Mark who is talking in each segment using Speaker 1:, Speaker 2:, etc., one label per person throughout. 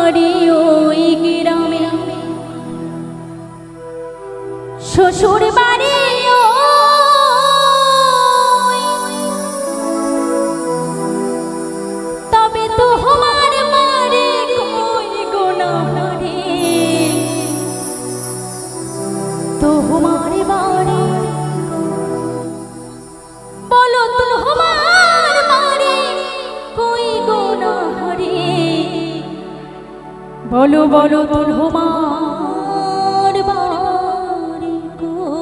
Speaker 1: বাড়ি ওই গ্রামে, শ্বশুর বাড়ি তবে তোমার বাড়ি কই গো নারী, তোমার বাড়ি বলো তোমার বাড়ি কই গো নারী, বলো বলো তোমার বাড়ি কই।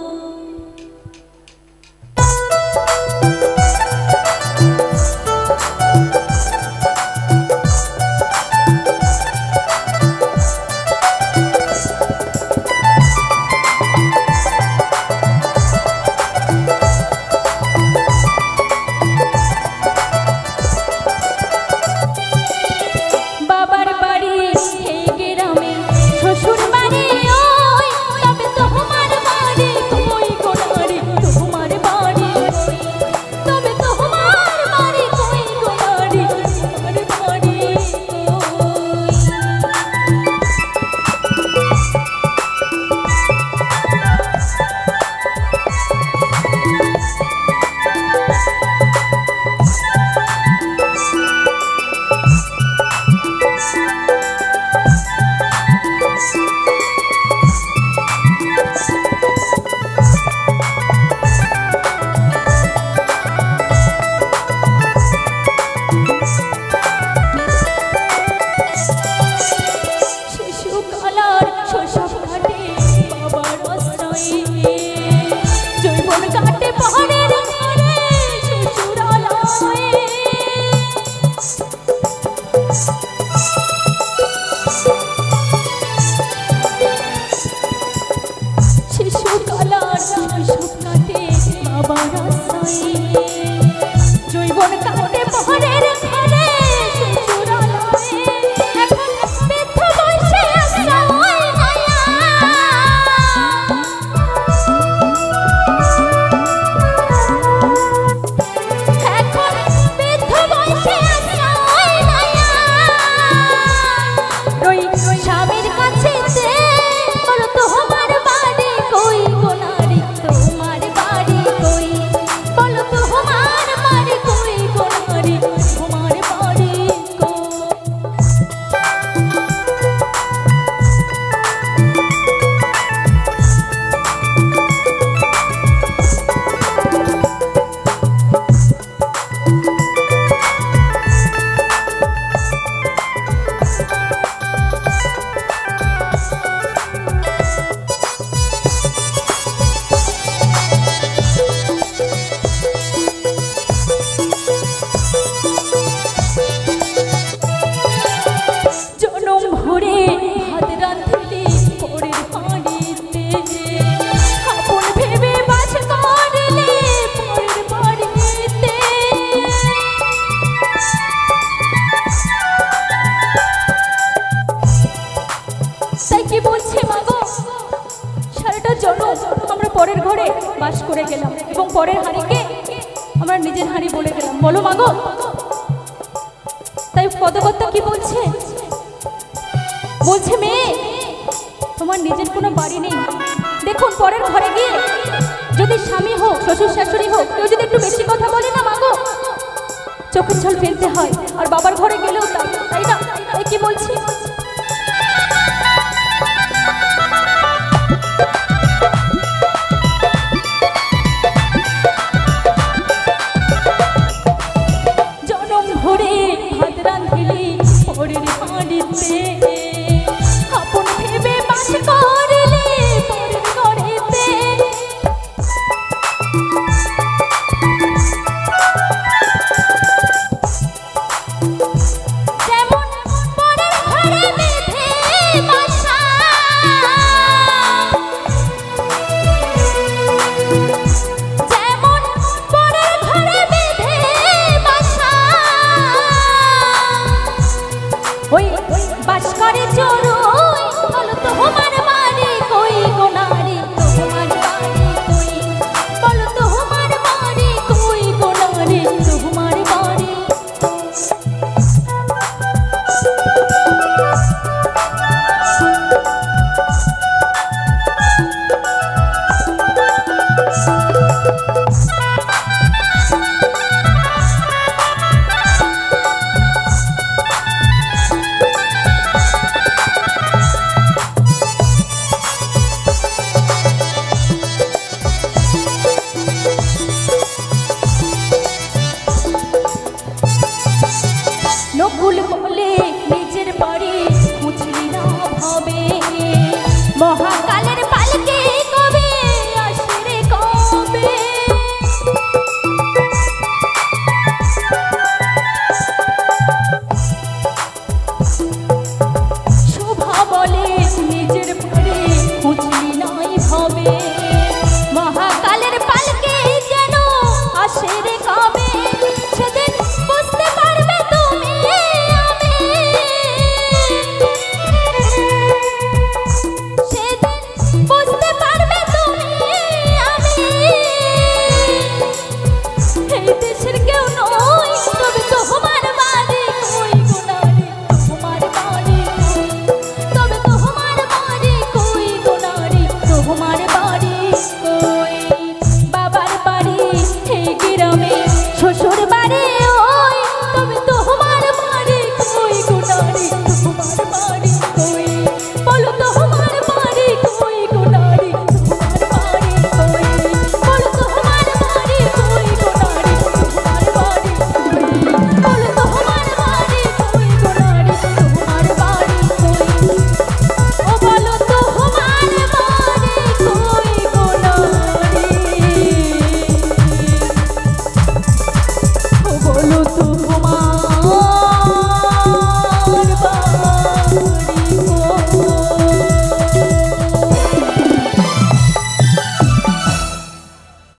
Speaker 2: পরের ঘরে বাস করে গেলাম এবং পরের হাড়িকে আমরা নিজের হাড়ি বলে গেলাম। বলো মাগো, তাই পদকর্তা কি বলছে? বলছে মেয়ে তোমার নিজের কোনো বাড়ি নেই। দেখুন পরের ঘরে গিয়ে যদি স্বামী হোক, শ্বশুর শাশুড়ি হোক, কেউ যদি একটু বেশি কথা বলে না মাগো, চোখের জল ফেলতে হয়। আর বাবার ঘরে গেলেও তাই, তাই না? তাই কি বলছি,
Speaker 1: জনম ভরে ভাত রাঁধিলি পরের হাঁড়িতে।